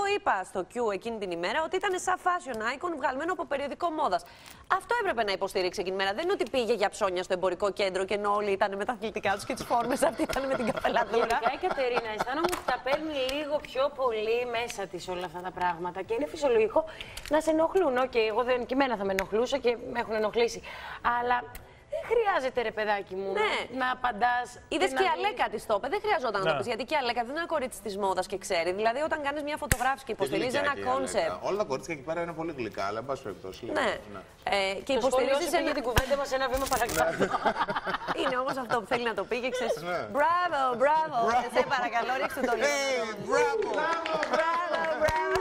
είπα στο Q εκείνη την ημέρα ότι ήταν σαν fashion icon βγαλμένο από περιοδικό μόδας. Αυτό έπρεπε να υποστηρίξει εκείνη την ημέρα. Δεν είναι ότι πήγε για ψώνια στο εμπορικό κέντρο και ενώ όλοι ήταν με τα αθλητικά τους και τις φόρμες, αυτή ήταν με την καπελαδούρα. Γενικά η Κατερίνα αισθάνομαι ότι τα παίρνει λίγο πιο πολύ μέσα της όλα αυτά τα πράγματα και είναι φυσιολογικό να σε ενοχλούν. Εγώ δεν, και εμένα θα με ενοχλούσα και με έχουν ενοχλήσει. Αλλά δεν χρειάζεται, ρε παιδάκι μου, να απαντάς. Είδες και η Αλέκα της το είπε. Δεν χρειαζόταν να το πεις. Γιατί και η Αλέκα δεν είναι ένα κορίτσι της μόδας και ξέρει. Δηλαδή, όταν κάνεις μια φωτογράφηση και υποστηρίζει ένα κόνσεπτ. Όλα τα κορίτσια εκεί πέρα είναι πολύ γλυκά, αλλά εν πάση περιπτώσει. Ναι. Και υποστηρίζει την κουβέντα μας ένα βήμα παρακάτω. Είναι όμως αυτό που θέλει να το πει και ξέρεις. Μπράβο, μπράβο. Σε παρακαλώ, ρίξτε το λίγο. Μπράβο, μπράβο.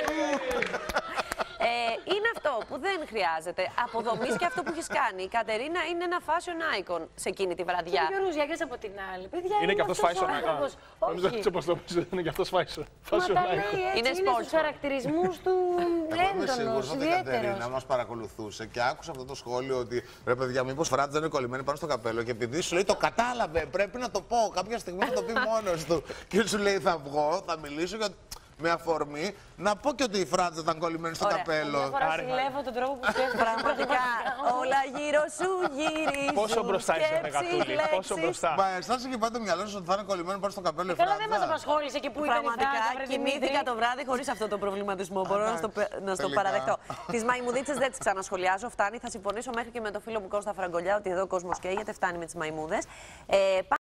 Είναι αυτό που δεν χρειάζεται. Αποδομής και αυτό που έχεις κάνει. Η Κατερίνα είναι ένα fashion icon σε εκείνη τη βραδιά. Και ο Γιώργος Γιάκας από την άλλη. Παιδιά, είναι και αυτός fashion icon. Όχι. Έτσι όπως το πεις, είναι και αυτός fashion icon. Είναι στους χαρακτηρισμούς του έντονος, ιδιαίτερος. Η Κατερίνα μας παρακολουθούσε και άκουσα αυτό το σχόλιο ότι ρε παιδιά, μήπως Φράτζ δεν είναι κολλημένη πάνω στο καπέλο. Και επειδή σου λέει το κατάλαβε, πρέπει να το πω. Κάποια στιγμή θα το πει μόνος του. Και σου λέει θα βγω, θα μιλήσω για. Με αφορμή να πω και ότι η Φράτζα ήταν κολλημένη στο καπέλο. Μια φορά συλλεύω τον τρόπο που σκέφτομαι. Πραγματικά όλα γύρω σου γυρίζουν. Πόσο μπροστά είσαι, Μεγατούλη, πόσο μπροστά. Μα εσάς είχε πάει το μυαλό σας ότι θα είναι κολλημένο πάνω στο καπέλο η Καλά, Φράτζα. δεν μας απασχόλησε και πού ήταν η Φράτζα. Πραγματικά κοιμήθηκα το βράδυ χωρίς αυτό το προβληματισμό. Μπορώ να στο παραδεχτώ. Τις μαϊμουδίτσες δεν τις ξανασχολιάζω. Φτάνει. Θα συμφωνήσω μέχρι και με το φίλο μου Κώστα Φραγκολιά ότι εδώ ο κόσμος καίγεται. Φτάνει με τις μαϊμούδες.